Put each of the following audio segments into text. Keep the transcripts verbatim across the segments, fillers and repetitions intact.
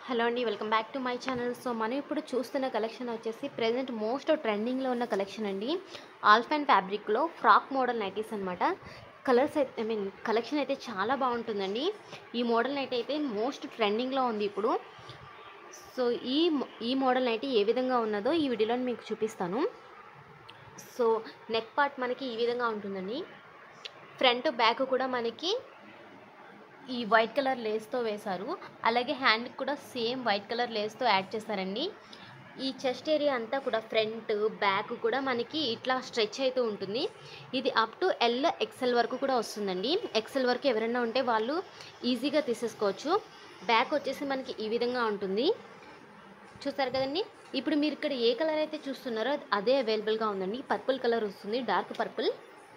Hello అండి, welcome back to my channel. So మనం ఇప్పుడు చూస్తున్న కలెక్షన్ వచ్చేసి ప్రెజెంట్ మోస్ట్ ట్రెండింగ్లో ఉన్న కలెక్షన్ అండి. ఆల్ఫైన్ ఫ్యాబ్రిక్లో ఫ్రాక్ మోడల్ నైటీస్ అనమాట. కలర్స్ అయితే ఐ మీన్ కలెక్షన్ అయితే చాలా బాగుంటుందండి. ఈ మోడల్ నైటీ అయితే మోస్ట్ ట్రెండింగ్లో ఉంది ఇప్పుడు. సో ఈ ఈ మోడల్ నైటీ ఏ విధంగా ఉన్నదో ఈ వీడియోలో మీకు చూపిస్తాను. సో నెక్ పార్ట్ మనకి ఈ విధంగా ఉంటుందండి. ఫ్రంట్ బ్యాక్ కూడా మనకి ఈ వైట్ కలర్ లేస్తో వేశారు. అలాగే హ్యాండ్కి కూడా సేమ్ వైట్ కలర్ లేస్తో యాడ్ చేశారండి. ఈ చెస్ట్ ఏరియా అంతా కూడా ఫ్రంట్ బ్యాక్ కూడా మనకి ఇట్లా స్ట్రెచ్ అవుతూ ఉంటుంది. ఇది అప్ టు ఎల్ ఎక్సెల్ వరకు కూడా వస్తుందండి. ఎక్సెల్ వరకు ఎవరైనా ఉంటే వాళ్ళు ఈజీగా తీసేసుకోవచ్చు. బ్యాక్ వచ్చేసి మనకి ఈ విధంగా ఉంటుంది, చూస్తారు కదండి. ఇప్పుడు మీరు ఇక్కడ ఏ కలర్ అయితే చూస్తున్నారో అదే అవైలబుల్గా ఉందండి. పర్పుల్ కలర్ వస్తుంది, డార్క్ పర్పుల్.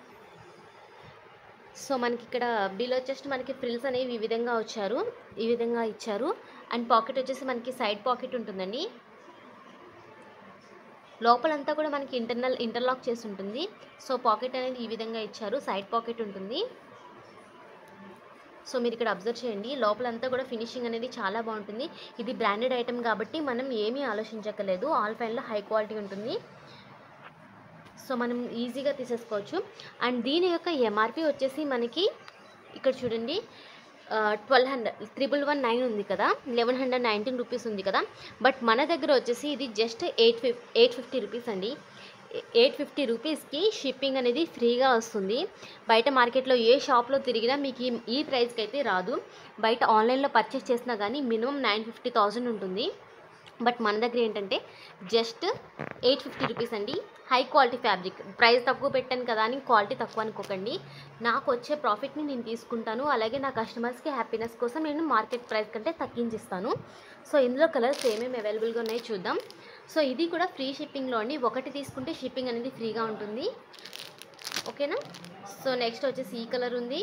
సో మనకి ఇక్కడ బిలో చెస్ట్ మనకి ఫ్రిల్స్ అనేవి ఈ విధంగా వచ్చారు, ఈ విధంగా ఇచ్చారు. అండ్ పాకెట్ వచ్చేసి మనకి సైడ్ పాకెట్ ఉంటుందండి. లోపలంతా కూడా మనకి ఇంటర్నల్ ఇంటర్లాక్ చేసి ఉంటుంది. సో పాకెట్ అనేది ఈ విధంగా ఇచ్చారు, సైడ్ పాకెట్ ఉంటుంది. సో మీరు ఇక్కడ అబ్జర్వ్ చేయండి, లోపలంతా కూడా ఫినిషింగ్ అనేది చాలా బాగుంటుంది. ఇది బ్రాండెడ్ ఐటమ్ కాబట్టి మనం ఏమీ ఆలోచించక్కర్లేదు. ఆల్ఫైన్లో హై క్వాలిటీ ఉంటుంది. సో మనం ఈజీగా తీసేసుకోవచ్చు. అండ్ దీని యొక్క ఎంఆర్పి వచ్చేసి మనకి ఇక్కడ చూడండి, twelve hundred triple one nine ఉంది కదా, లెవెన్ హండ్రెడ్ నైన్టీన్ రూపీస్ ఉంది కదా. బట్ మన దగ్గర వచ్చేసి ఇది just eight fifty eight fifty rupees అండి. ఎయిట్ ఫిఫ్టీ రూపీస్కి షిప్పింగ్ అనేది ఫ్రీగా వస్తుంది. బయట మార్కెట్లో ఏ షాప్లో తిరిగినా మీకు ఈ ప్రైస్కి అయితే రాదు. బయట ఆన్లైన్లో పర్చేస్ చేసినా కానీ మినిమం నైన్ ఫిఫ్టీ థౌజండ్ ఉంటుంది. బట్ మన దగ్గర ఏంటంటే జస్ట్ ఎయిట్ ఫిఫ్టీ రూపీస్ అండి. High quality fabric. ప్రైస్ తక్కువ పెట్టాను కదా అని క్వాలిటీ తక్కువ అనుకోకండి. నాకు వచ్చే ప్రాఫిట్ని నేను తీసుకుంటాను. అలాగే నా కస్టమర్స్కి హ్యాపీనెస్ కోసం నేను మార్కెట్ ప్రైస్ కంటే తగ్గించిస్తాను. సో ఇందులో కలర్స్ ఏమేమి అవైలబుల్గా ఉన్నాయో చూద్దాం. సో ఇది కూడా ఫ్రీ షిప్పింగ్లో అండి. ఒకటి తీసుకుంటే షిప్పింగ్ అనేది ఫ్రీగా ఉంటుంది, ఓకేనా. సో నెక్స్ట్ వచ్చేసి ఈ కలర్ ఉంది.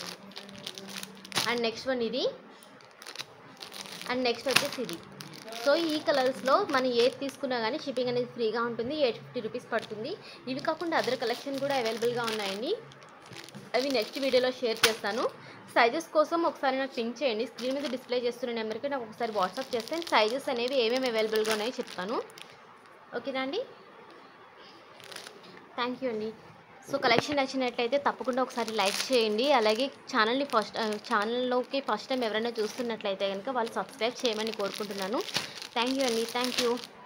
అండ్ నెక్స్ట్ వన్ ఇది. అండ్ నెక్స్ట్ వచ్చేసి ఇది. సో ఈ కలర్స్లో మనం ఏది తీసుకున్నా కానీ షిప్పింగ్ అనేది ఫ్రీగా ఉంటుంది. ఎయిట్ ఫిఫ్టీ రూపీస్ పడుతుంది. ఇవి కాకుండా అదర్ కలెక్షన్ కూడా అవైలబుల్గా ఉన్నాయండి. అవి నెక్స్ట్ వీడియోలో షేర్ చేస్తాను. సైజెస్ కోసం ఒకసారి నాకు పింక్ చేయండి. స్క్రీన్ మీద డిస్ప్లే చేస్తున్న నెంబర్కి నాకు ఒకసారి వాట్సాప్ చేస్తే సైజెస్ అనేవి ఏమేమి అవైలబుల్గా ఉన్నాయో చెప్తాను, ఓకేనా అండి. థ్యాంక్ యూ అండి. సో కలెక్షన్ నచ్చినట్లయితే తప్పకుండా ఒకసారి లైక్ చేయండి. అలాగే ఛానల్ని ఫస్ట్ ఛానల్లోకి ఫస్ట్ టైం ఎవరైనా చూస్తున్నట్లయితే కనుక వాళ్ళు సబ్స్క్రైబ్ చేయమని కోరుకుంటున్నాను. థ్యాంక్ యూ అండి. Thank you.